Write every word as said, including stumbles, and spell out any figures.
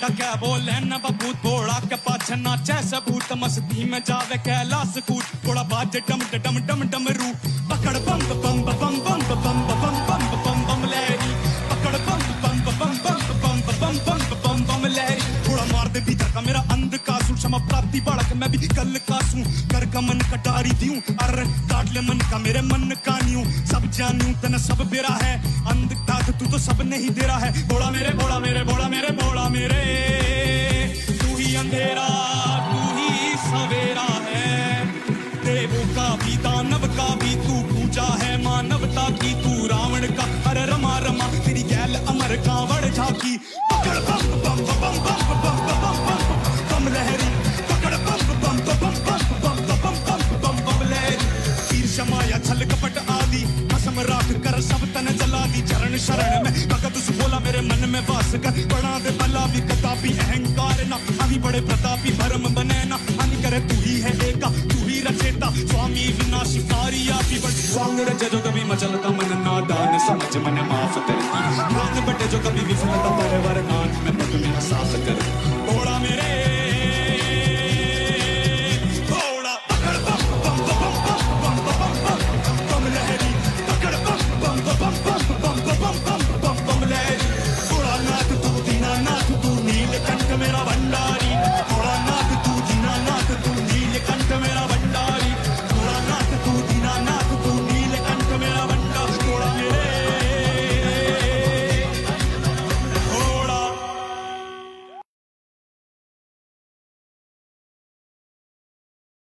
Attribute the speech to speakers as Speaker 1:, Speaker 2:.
Speaker 1: बेटा क्या बोले न बबू थोड़ा के पाछे नाचे सबूत मस्ती में जावे कैलाश कूद थोड़ा बाजे डम डम डम डम रू पकड़ बम बम बम बम बम बम बम बम बम बम लहरी पकड़ बम बम बम बम बम बम बम बम बम लहरी थोड़ा मार दे भीतर का मेरा अंध का सू क्षमा प्राप्ति बालक मैं भी कल का सू कर का मन कटारी दियूं अरे काट ले मन का मेरे मन का न्यू सब जानू तना सब बेरा है अंध का तू तो सब नहीं दे रहा है बोला मेरे बोला मेरे बोला मेरे बोला मेरे तू ही अंधेरा तू ही सवेरा है देवों का भी दानव का भी तू पूजा है मानवता की तू रावण का अरे रमा रमा तेरी गैल अमर कांवड़ झाकी पकड़ बम बम बम बम बम बम बम बम लहरी पकड़ बम बम बम बम बम बम बम बम बम लहरी तीर शमाया छल कपट आदि कसम राख कर सब तन जला दी चरण शरण में भगत उस बोला मेरे मन में वास कर बना दे भला भी कतापी अहंकार ना अभी बड़े प्रतापी भरम बने ना हानि करे तू ही है एका तू ही रचेता स्वामी विनाशिकारी आपी बट स्वांग रचे जो कभी मचलता मन नादान समझ मन माफ करती प्राण बटे जो कभी विफलता परवर नाथ में पग मेरा साथ कर